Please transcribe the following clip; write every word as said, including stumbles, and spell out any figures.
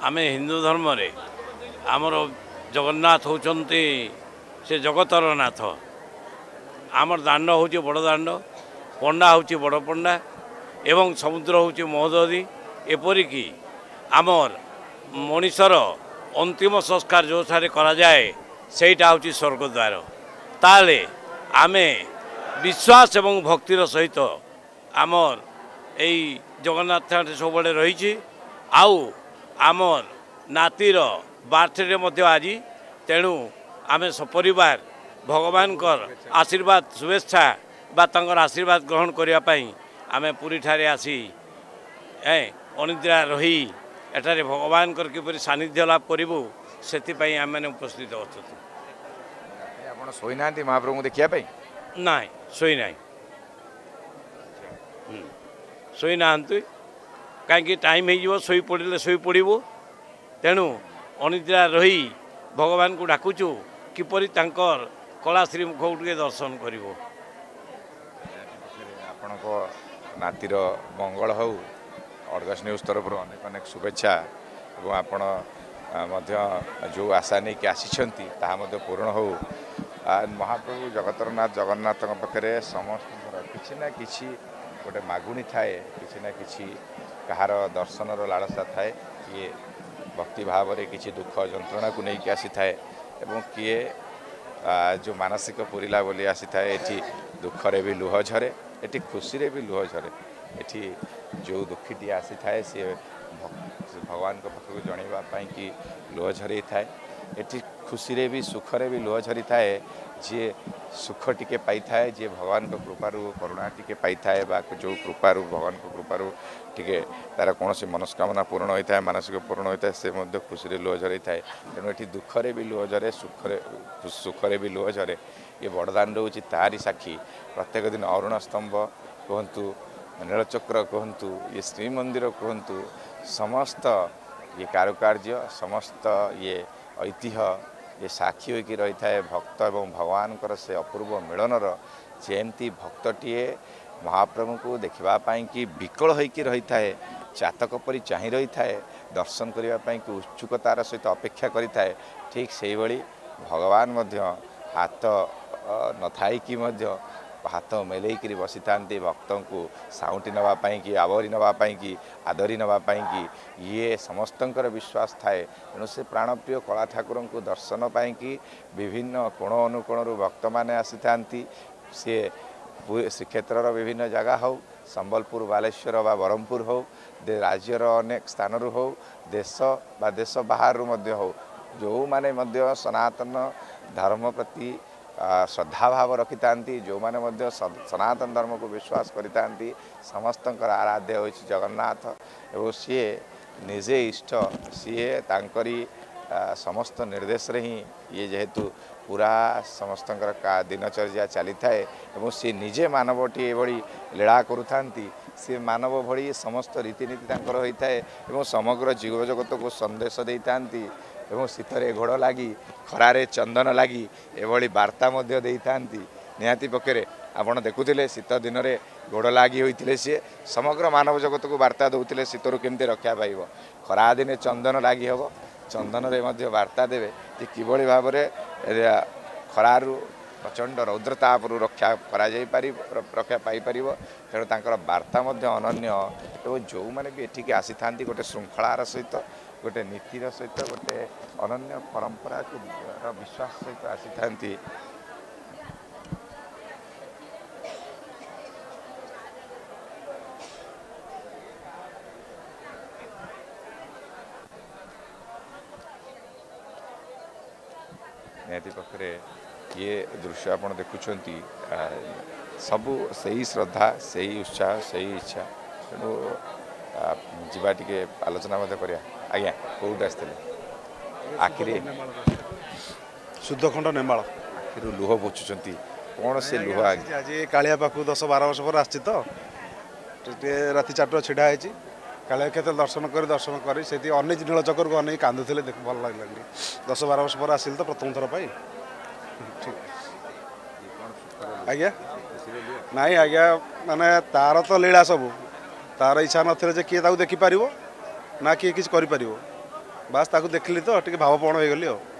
आमे हिंदू धर्म रे आमर जगन्नाथ होचंती से जगतर नाथ। आमर दांड हूँ बड़ दांड, पंडा हूँ बड़ पंडा एवं समुद्र हूँ महोदधी। एपरिकी आमर मनीषर अंतिम संस्कार जो सारे करा जाए सेटा हूँ स्वर्गद्वार। ताले आमे विश्वास एवं भक्तिर सहित आमर यही जगन्नाथ सब रही। आउ आमर नातीर बार्थडे मध्य आज, तेणु आमे सपरिवार भगवान कर आशीर्वाद शुभेच्छा बा तंकर आशीर्वाद ग्रहण करने आमे पुरी ठारे आसी ए अनिद्रा रही एठारे भगवान कर किपरि सानिध्य लाभ करूँ से आम मैंने उपस्थित अच्छा। आप शोई ना महाप्रभु को देखा ना शोई ना शोई ना कहीं टाइम हो शोई पड़े शोई पड़ू। तेणु अनिद्रा रही भगवान को डाकुचु किपरि तांकर कला श्रीमुख टे दर्शन कर। आपण नातीर मंगल हो अर्गस न्यूज तरफ अनेक अनेक शुभेच्छा और आपण जो आशा नहीं कि आसी पूर्ण हो। महाप्रभु जगतरनाथ जगन्नाथ पाखे समस्त किसी ना किसी गोटे मागुणी थाए, किसी ना किसी कहार दर्शनर लालसा थाए। किए भक्ति भाव में किसी दुख जंत्रणा को लेकिन आसी थाए एवं किए जो मानसिक पूरीला बोली आसी थाए। एठी दुखरे भी लुह झरे, एठी खुशी रे भी लुह झरे। एठी जो दुखीटी आसी थाए सी भगवान को पाखक जनवाई कि लुह झरे थाए। एठी खुशी रे भी सुखरे भी लुह झरी थाए। जी सुख टिके पाई थाए, जी भगवान को कृपारू करुणा टिके पाई थाए बा जो कृपारू भगवान को कृपारू टिके तार कौन से मनस्कामना पूर्ण होता है, मानसिक पूर्ण होता है, से मध्य खुशी रे लुह झरी थाए। तेणु ये दुखरे भी लुह झरे, सुखरे सुखरे भी लुह झरे। ये बड़दाण्ड हूँ तारी साक्षी। प्रत्येक दिन अरुण स्तंभ कहतु, नीलचक्र कहतु, ये श्रीमंदिर कहतु, समस्त ये कारुकार्य समस्त ये ऐतिह्य ये साक्षी होकर रही है भक्त एवं भगवान कर से अपूर्व मिलनर। जेमती भक्तटीए महाप्रभु को देखापी कि विकल होकर रही है, चातक परी चाह रही है, दर्शन करने की उत्सुकतार सहित अपेक्षा करी थाए। ठीक से भाई भगवान मध्य हाथ न थाई कि मध्य हाथ मेलैक बसी था भक्त को साउटी नापी कि आवरी नापी कि आदरी नापी कि ये समस्तंकर विश्वास थाए। तेणु से प्राणप्रिय कला ठाकुर को दर्शन पाई कि विभिन्न कोण अनुकोण भक्त मैंने आसी था। सी श्रीक्षेत्र विभिन्न जगह हो, संबलपुर बालेश्वर बा ब्रह्मपुर हो, राज्यर अनेक स्थान हो, देश बा देश बाहर हो, जो माने मध्य सनातन धर्म प्रति श्रद्धा भाव रखी था, जो माने मध्य सनातन धर्म को विश्वास करिता समस्तंकर आराध्य हो जगन्नाथ। एवं सी निजे इष्ट सी तांकरी समस्त निर्देश रे ही ये जेहेतु पूरा समस्तंकर का दिनचर्या चली थाए एवं सी निजे मानवटी एभली लीला करुथांती। सी मानव भली समस्त रीतिनीति तांकर होता है एवं समग्र जीव जगत को संदेश दे थांती। एवं शीतरे घोड़ लगी खरारे चंदन लगी एभली वार्ता मध्य दे थांती। निहाती पक्षरे आपण देखुथिले शीत दिन में गोड़ लगी होते सी समग्र मानव जगत को वार्ता दौले शीतरु केमती रक्षा पाइब। खरा दिने चंदन लगी हम, चंदन रे मध्य वार्ता देवे कि किभली भाव में खरारु प्रचंड रौद्रतापरू रक्षा करा जाई पारि रक्षा पाई पारिबो। तेणु तांकर वार्ता मध्य अनन्य एवं जो मैंने भी एठिक आसी थांती गोटे श्रृंखलार सहित गोटे नीतिर सहित गोटे अनन्य परंपरा को विश्वास सहित आसी थांती। निहाती पक्षरे ये दृश्य आप देखुंट सबू से ही श्रद्धा से ही उत्साह से ही इच्छा। तेणु जीवा टे आलोचना करिया। आज्ञा कौट आसते आखिरी शुद्धखंड नेमाल आखिर लुह पोछुंट कौन से लुह आज कालिया पाखु दस बार वर्ष पर आसी तो राति चार छिड़ा है कालिया क्षेत्र दर्शन कर दर्शन कर अनेक नीलचक्र को अनेक कांदुले देख भल लगे। दस बार वर्ष पर आसिल तो प्रथम थर पाई आज्ञा नाई आज्ञा माने तार तो लीला सब तार इच्छा न किए देखिपार ना किए किसी कर ବାସ୍ ତାକୁ ଦେଖିଲି ତ ଟିକେ ଭାବପ୍ରବଣ ହେଇଗଲି ଆଉ।